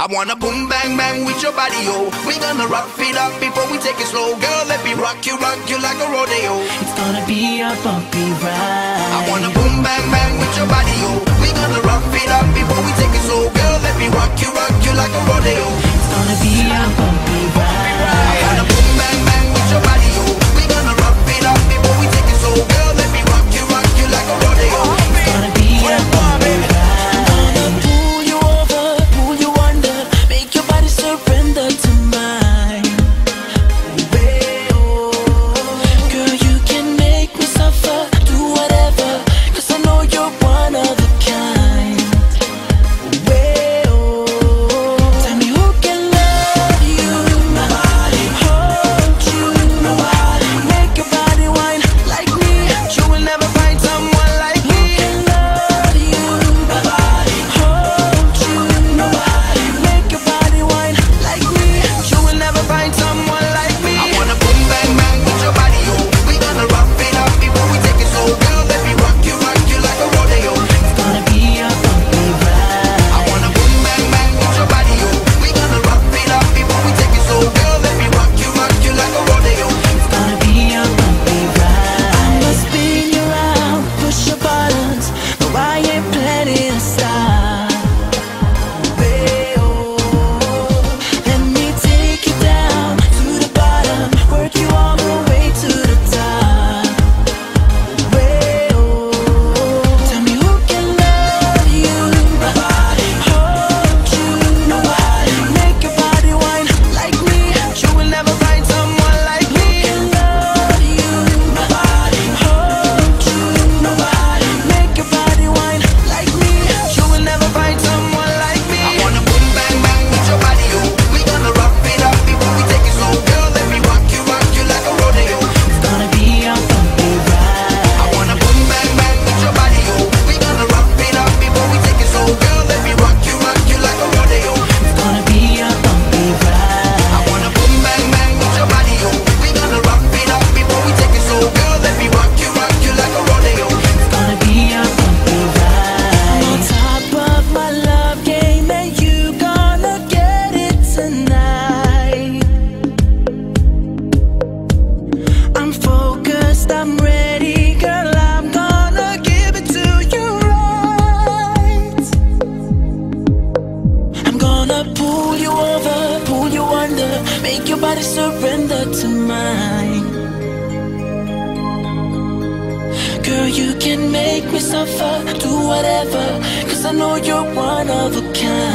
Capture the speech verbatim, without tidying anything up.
I wanna boom bang bang with your body, yo. We gonna rock it up before we take it slow. Girl, let me rock you, rock you like a rodeo. It's gonna be a bumpy ride. I wanna boom bang bang with your body, yo. We gonna rock it up before we take it slow. Girl, let me rock you, rock you like a rodeo. It's gonna be a bumpy ride. I wanna boom bang bang with your body, yo. We gonna rock it up before we take it slow. Girl, let me rock you, rock you like a rodeo. It's gonna be a bumpy ride. Gonna pull you over, pull you under, make your body surrender to mine. Girl, you can make me suffer, do whatever, 'cause I know you're one of a kind. Tell me who can love you, nobody, hold you, nobody, make your body whine like me. You will never find someone like me. Who can love you, nobody, hold you, nobody, make your body whine like me. You will never find someone like me. I wanna boom bang bang with your body, yo. We gonna rock it up before we take it slow. Girl, let me rock you, rock you like a rodeo. It's gonna be a bumpy ride. I wanna boom bang bang with your body, yo. We gonna rock it up before we take it slow. Girl, let me rock you, rock you like a rodeo. It's gonna be a bumpy ride. I'ma spin you around, push your buttons. No, I ain't planning to stop. Let me take you down to the bottom, work you all the way to the top. Tell me who can love you, nobody, hold you, nobody, make your body whine like me. You will never find someone like me. Who can love you, nobody, hold you, nobody, make your body whine like me. You will never find someone like me. I wanna boom bang bang with your body, yo. We gonna rock it up before we take it slow. Girl, let me rock you, rock you like a rodeo. It's gonna be a bumpy ride. I wanna boom bang bang with your body, yo. We gonna rock it up before we take it slow. Girl, let me rock you, rock you like a rodeo. It's gonna be a bumpy ride. I wanna boom bang bang with your body, yo. We gonna rock it up before we take it slow. Girl, let me rock you, rock you like a rodeo. It's gonna be a bumpy ride. I'm on top of my love game, and you gonna get it tonight. I'm focused, I'm ready, girl, I'm gonna give it to you right. I'm gonna pull you over, pull you under, make your body surrender to mine. Girl, you can make me suffer, do whatever, 'cause I know you're one of a kind.